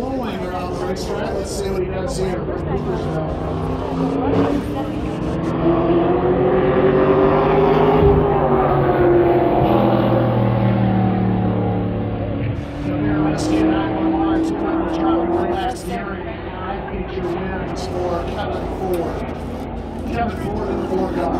flowing around the racetrack. Let's see what he does here. Rescue 911, 200 Charlie Relax, Gary, feature wins for Kevin Ford. Kevin Ford in the 4 car.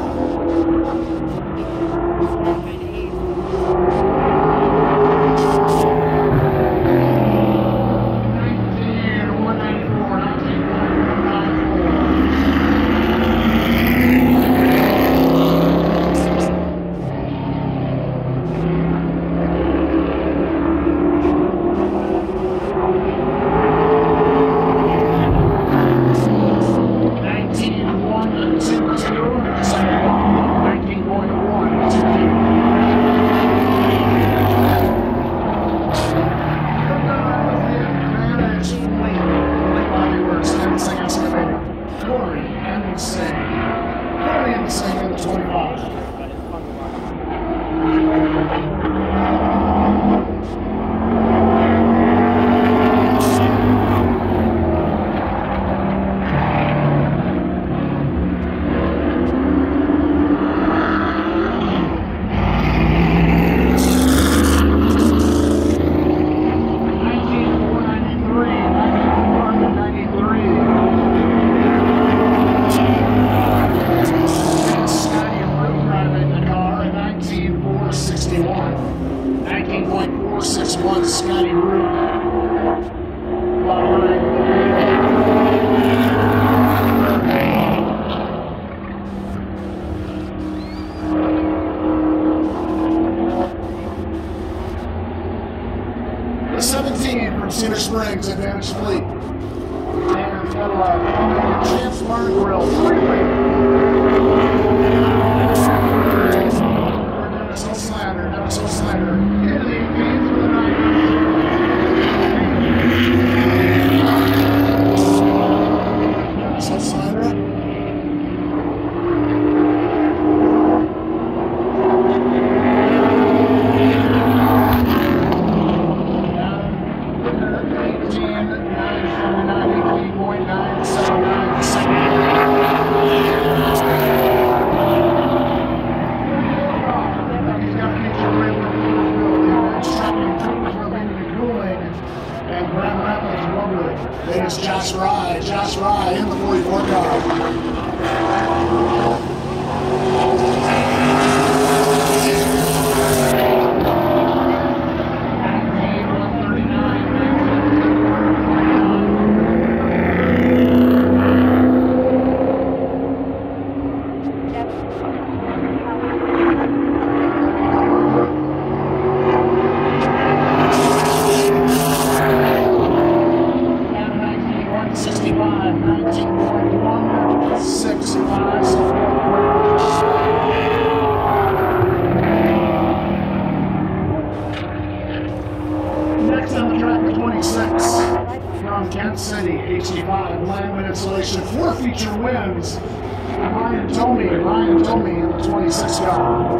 The 17 from Cedar Springs, Advantage Fleet. And Chance Bar Grill, freeway. Dennis O'Slider, into the 18 through the 9. Dennis O'Slider. There's Josh Rye in the 44 car. Next on the track, the 26 from Kent City, HD5, Landman Insulation, 4 feature wins. Ryan Tomey in the 26 car.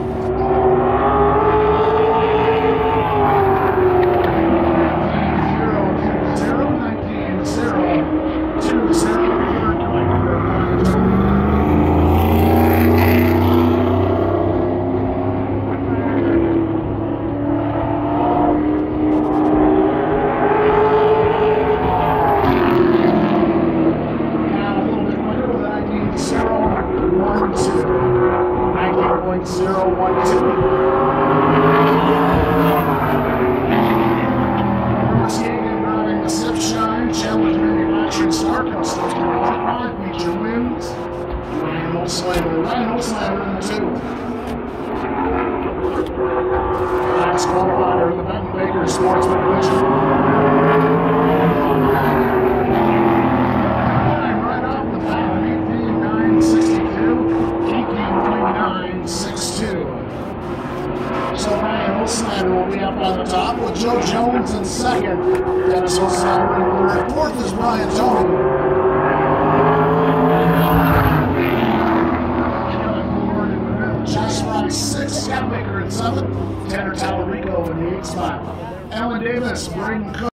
Ryan O'Slider in the 2. Last qualifier in the Benton Baker Sportsman division. Right off the bat, 18.962, 18.962. So Ryan O'Slider will be up on the top with Joe Jones in second. Dennis O'Slider in third. Fourth is Ryan Tomey. Josh Rye 6, Scott Baker in 7, Tanner Tallarico in the 8th spot. Alan Davis, Braden Cook.